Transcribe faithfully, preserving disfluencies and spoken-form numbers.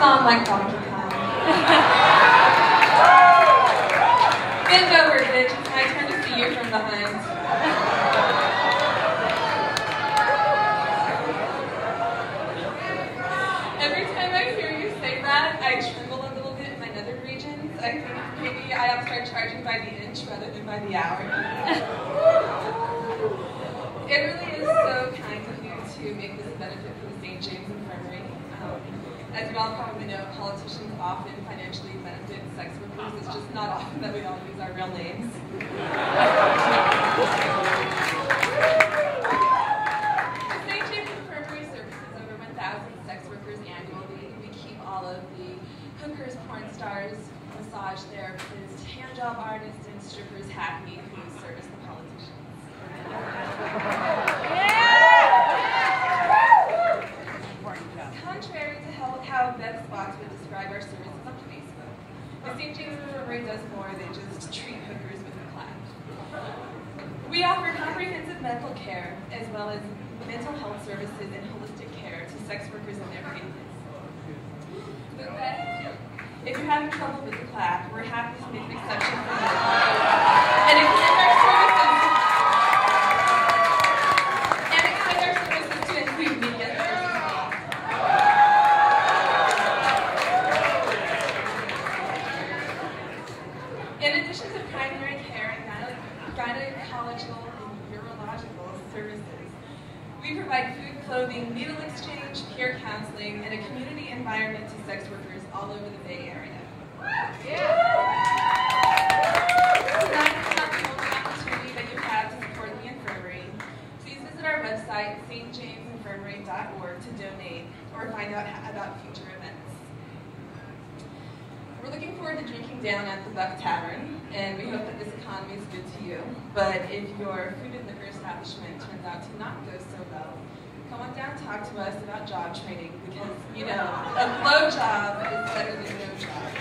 Kong like Donkey Kong. Bend over, bitch. It's my turn to see you from behind. Every time I hear you say that, I tremble a little bit in my nether regions. I think maybe I ought to start charging by the inch rather than by the hour. It really is so kind of you to make this a benefit for the Saint James Infirmary. Um, as you all probably know, politicians often financially benefit sex workers. It's just not often that we all use our real names. The Saint James Infirmary services over one thousand sex workers annually. We keep all of the hookers, porn stars, massage therapists, hand job artists, and strippers happy who service the politicians. Contrary to how, how Beth Spotwood describe our services on Facebook, the Saint James Infirmary does more than just treat hookers with a clap. We offer comprehensive medical care as well as mental health services and holistic care to sex workers and their families. But Beth, if you're having trouble with the clap, we're happy to make an exception for you and extend our services. And extend our services to include media services. In addition to primary care and gynecological and urological services, we provide food, clothing, needle exchange, peer counseling, and a community environment to sex workers all over the Bay Area. Yeah. Tonight is not the only opportunity that you have to support the infirmary. Please visit our website, s t james infirmary dot org, to donate or find out about future events. We're looking forward to drinking down at the Buck Tavern, and we hope that this economy is good to you. But if your food and liquor establishment turns out to not go so well, come on down and talk to us about job training, because, you know, a blow job is better than no job.